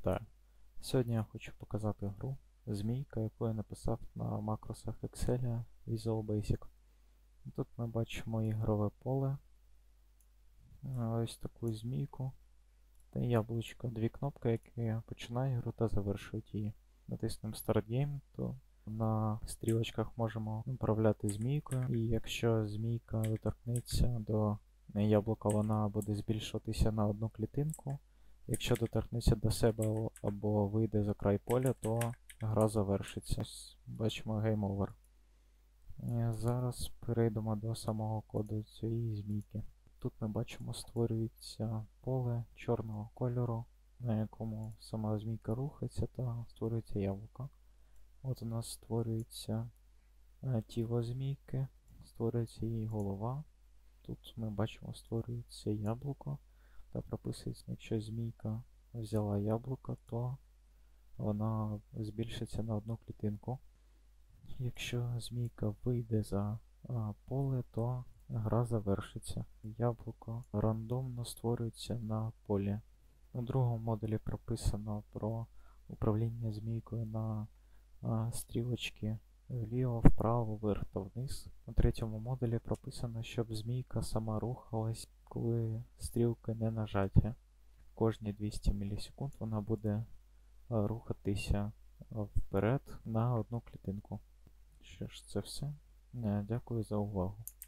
Вітаю! Сьогодні я хочу показати гру Змійка, яку я написав на макросах Excel Visual Basic. Тут ми бачимо ігрове поле, ось таку змійку та яблучко. Дві кнопки, які починають гру та завершують її. Натиснемо Start Game, то на стрілочках можемо управляти змійкою. І якщо змійка доторкнеться до яблука, вона буде збільшуватися на одну клітинку. Якщо доторкнеться до себе або вийде за край поля, то гра завершиться. Бачимо Game Over. Зараз перейдемо до самого коду цієї змійки. Тут ми бачимо, створюється поле чорного кольору, на якому сама змійка рухається та створюється яблуко. От у нас створюється тіло змійки, створюється її голова. Тут ми бачимо, створюється яблуко. Та прописується, якщо змійка взяла яблуко, то вона збільшиться на одну клітинку. Якщо змійка вийде за поле, то гра завершиться. Яблуко рандомно створюється на полі. У другому модулі прописано про управління змійкою на стрілочки вліво, вправо, вверх та вниз. У третьому модулі прописано, щоб змійка сама рухалась, коли стрілки не нажаті. Кожні 200 мілісекунд вона буде рухатися вперед на одну клітинку. Що ж, це все. Дякую за увагу.